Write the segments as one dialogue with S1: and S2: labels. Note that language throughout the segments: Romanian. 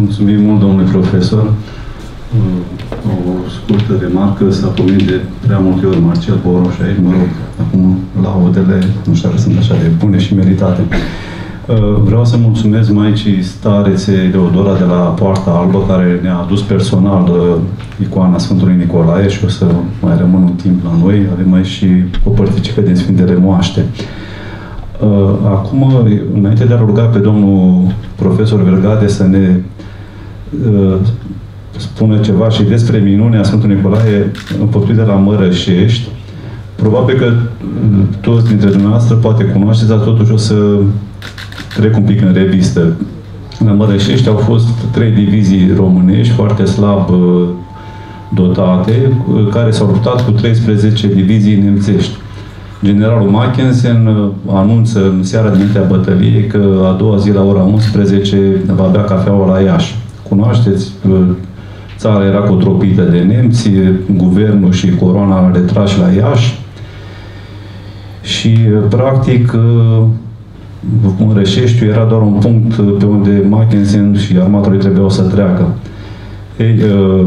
S1: Mulțumim mult, domnule profesor. O scurtă remarcă, s-a pomenit de prea multe ori Marcel Boroș aici, mă rog, acum laudele, nu știu dacă sunt așa de bune și meritate. Vreau să mulțumesc Maicii Starețe Deodora de la Poarta Albă, care ne-a adus personal icoana Sfântului Nicolae și o să mai rămân un timp la noi. Avem aici și o părticică din Sfintele Moaște. Acum, înainte de a ruga pe domnul profesor Vergade să ne spună ceva și despre minunea Sfântului Nicolae împătuit de la Mărășești, probabil că toți dintre dumneavoastră poate cunoașteți, dar totuși o să trec un pic în revistă. La Mărășești au fost 3 divizii românești foarte slab dotate, care s-au luptat cu 13 divizii nemțești. Generalul Mackensen anunță în seara dinaintea bătăliei că a doua zi la ora 11 va bea cafeaua la Iași. Cunoașteți? Țara era cotropită de nemți, guvernul și coroana retrași la Iași și, practic, Mărășeștiul era doar un punct pe unde Mackensen și armata lui trebuiau să treacă. Ei,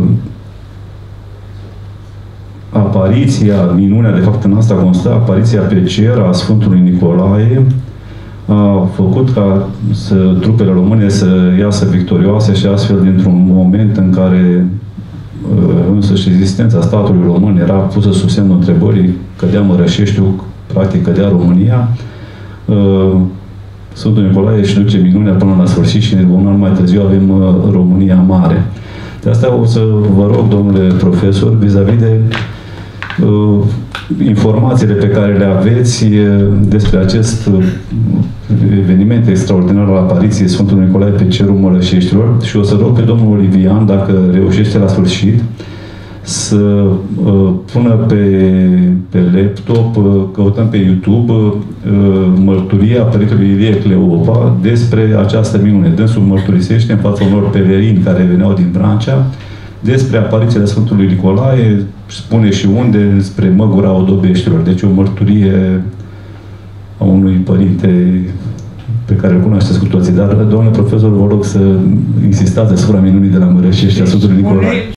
S1: apariția, minunea, de fapt în asta constă, apariția pe cer a Sfântului Nicolae a făcut ca trupele române să iasă victorioase și astfel, dintr-un moment în care însăși existența statului român era pusă sub semnul întrebării, cădea Mărășeștiul, practic cădea România, Sfântul Nicolae își duce minunea până la sfârșit și un an mai târziu avem România Mare. De asta o să vă rog, domnule profesor, vis-a-vis de informațiile pe care le aveți despre acest eveniment extraordinar al apariției Sfântului Nicolae pe cerul Mărășeștilor și o să rog pe domnul Olivian, dacă reușește la sfârșit, să pună pe laptop, căutăm pe YouTube, mărturia Părintelui Ilie Cleopa despre această minune. Dânsul mărturisește în fața unor pelerini care veneau din Vrancea despre apariția Sfântului Nicolae, spune și unde, spre Măgura Odobeștilor. Deci o mărturie a unui părinte pe care îl cunoașteți cu toții. Dar, domnule profesor, vă rog să insistați asupra minunii de la Mărășești a Sfântului Nicolae.